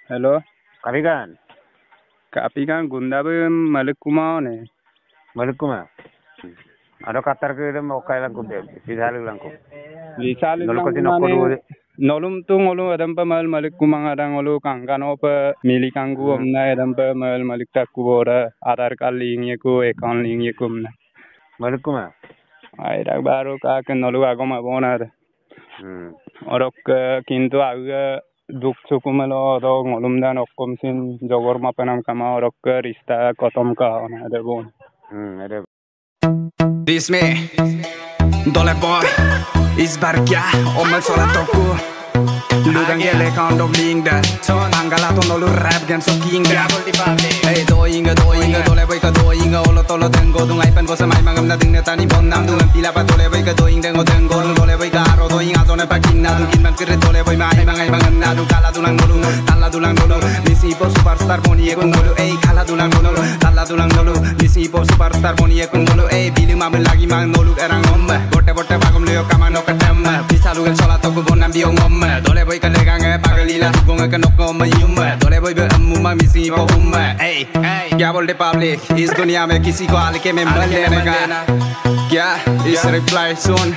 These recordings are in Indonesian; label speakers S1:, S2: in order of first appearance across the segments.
S1: Hello,
S2: Kapikan,
S1: kapikan gunda be malik kumao ne.
S2: Malikuma. Ada katar ke dem okai lang kunde, sidhali lang ko.
S1: Lisali lang
S2: Nolko
S1: kumane.
S2: sinokko
S1: Nolum tu ngolu adam pa malik kumang adang ngolu kangkano pa milikanggu omna adam pa malik takku bora adar kali ingye ku account ingye kumna.
S2: Malikuma.
S1: Ay dak baru ka ken nolu agoma bona. Orok kintu aga duk sukumelo do ngolum dan okkom sin jogor mapanam kama orok rista kotom ka ona ada bon.
S2: Ada.
S3: This me, Dole boy, is barkia, omal sola toku. Lugang gele kando blinda, angalato no lu rap game so kinga. Hey doinga, dole boy ka doinga, olo tolo tengo dung aipan bosa mai mangam na ding netani bon nam dung pila pa dole boy ka doing tengo dung dole boy ka aro doing azone pa kinna dung kin man kere dole boy mai mangai mangan na dung kala dulang nolu, tala dulang nolu, misi po superstar boni e kungolu, hey kala dulang nolu, tala dulang nolu, misi po superstar boni e kungolu, hey bilu mamel lagi mang nolu erang omma, bote bagum leo kamang no katem, bisa lugen sola toku bon nam biong omma, dole boy ka legang pagalila tugong ka nokko mayumma, dole boy be amma misi po umma, hey क्या बोलते पब्लिक इस दुनिया में किसी को आल के में मन लेने का क्या इस रिप्लाई सुन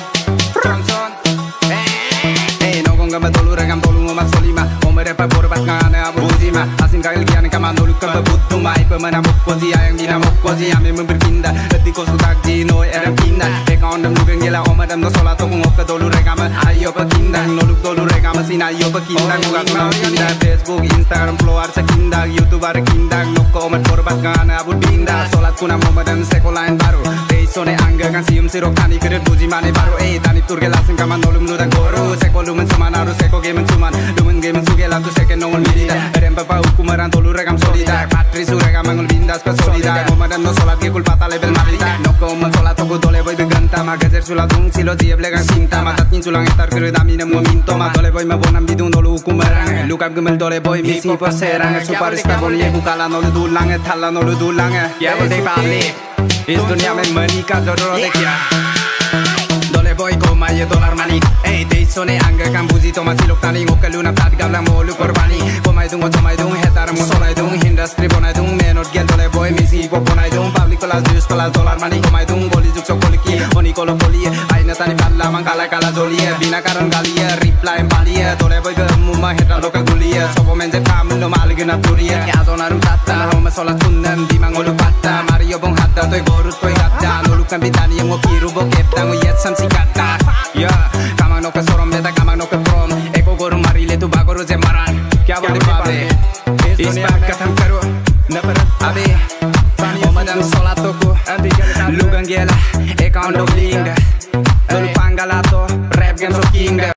S3: nongong gamba tolu regam tolu ngoma solima omere pa borbat ngane abu buzima asin kagel kian kama nolu kamba butu mai pemana mokkozi ayang dina mokkozi ame berpindah letiko sudak dino era pindah account dem lugen gela omadam no sola to ngok tolu regam ayo pekindah nolu tolu regam sin ayo pekindah nuga tuna pindah Facebook Instagram follower sekindah YouTube are kindah nokko omat borbat ngane abu pindah solat kuna omadam sekolain baru sone angga kan sium sirok tani kere buji mane baru tani turge langsung kama nolum ludan goro sekolumen suman harus seko game suman lumen game suge lagu seke nongol milita rem papa ukumaran tolu regam solida patri surega mangol bindas pa solida komadan no solat ke kulpata level malita nokko man solat to dole boy beganta magazer sulatung silo dieb legang cinta matat kin sulang etar kere dami nemo minto ma dole boy mabonam bidung dolu ukumaran lukap gemel dole boy misi por serang superstar bol ye bukala nolu dulang thalla nolu dulang ya boleh pali इस दुनिया में मनी का जरूरत है क्या dole boy ko maye dolar mani deso ne angga kan buzi to masih lok tani ngok luna tat gabla molu korbani ko mai dung hetar mo solai dung industry bonai dung menot gel dole boy misi po bonai dung public kelas dus kelas dolar mani ko mai dung boli juk sokoliki oni kolo koli aina tani balla mangkala kala jolie bina karon galia reply balia dole boy ke mumma hetar loka gulia sopo menje kamel no malgena turia ya zonarum tatta homa solat kunnan di mangolu patta mario bong hatta toy gorut toy gatta nolukan bitani yang ngokiru bokep tangu yet sam sikata ya kamang no ke sorom beta kamang no ke prom eko goru marile tu bagoro jemaran kya bole babe is back katam karo napar abe omadam solatoku lugang gela account of linga tolu pangalato rap game so kinga